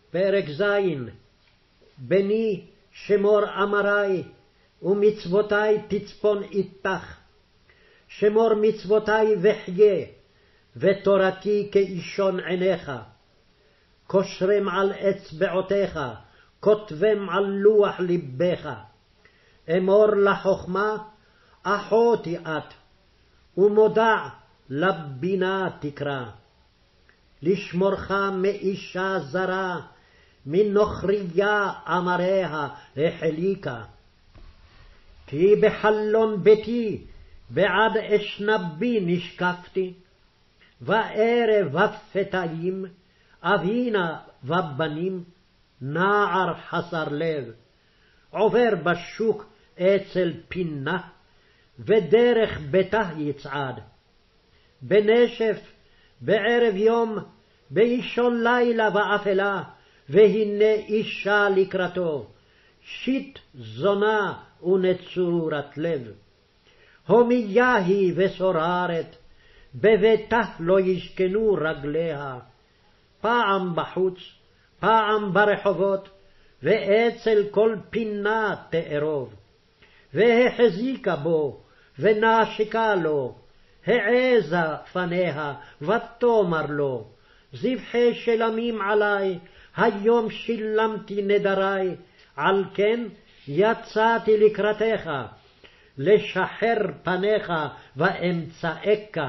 פרק ז'. בני שמור אמרי, ומצוותי תצפון איתך. שמור מצוותי וחיה, ותורתי כאישון עיניך. קושרם על אצבעותיך, כותבם על לוח לבך. אמור לחכמה, אחותי את, ומודע לבינה תקרא. לשמורך מאישה זרה, מנוכריה אמריה החליקה. כי בחלון ביתי, בעד אשנבי נשקפתי, וערב ופתאים, אבינה ובנים, נער חסר לב, עובר בשוק אצל פינה, ודרך ביתה יצעד. בנשף, בערב יום, באישון לילה ואפלה, והנה אישה לקראתו, שיט זונה ונצורת לב. הומיה היא וסוררת, בביתה לא ישכנו רגליה. פעם בחוץ, פעם ברחובות, ואצל כל פינה תארוב. והחזיקה בו, ונשקה לו, העזה פניה, ותאמר לו, זבחי שלמים עלי, היום שילמתי נדרי, על כן יצאתי לקראתך, לשחר פניך ואמצאך.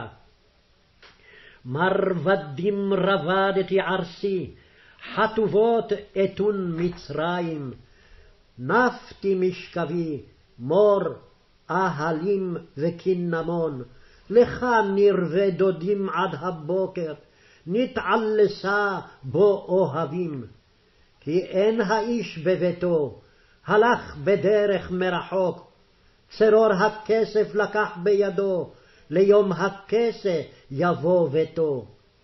מרבדים רבדתי ערסי, חטובות אתון מצרים. נפתי משכבי, מור, אהלים וקינמון. לך נרווה דודים עד הבוקר, נתעלסה בו אוהבים. כי אין האיש בביתו, הלך בדרך מרחוק. צרור הכסף לקח בידו, ליום הכסף יבוא ביתו.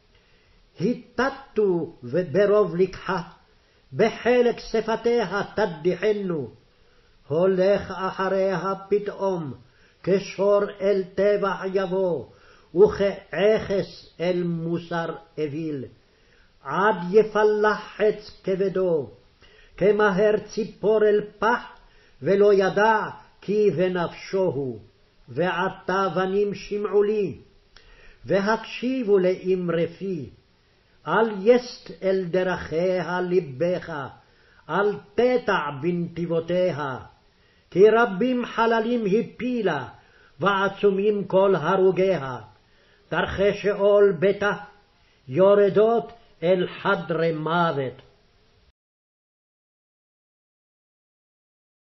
היטטו וברוב לקחה, בחלק שפתיה תדיחנו. הולך אחריה פתאום, כשור אל טבח יבוא, וכעכס אל מוסר אוויל. עד יפלח חץ כבדו, כמהר ציפור אל פח, ולא ידע כי בנפשו הוא. ועתה בנים שמעו לי, והקשיבו לאמרי פי. אל יסט אל דרכיה לבך, אל תטע בנתיבותיה. כי רבים חללים הפילה, ועצומים כל הרוגיה. דרכי שאול ביתה, יורדות אל חדרי מוות.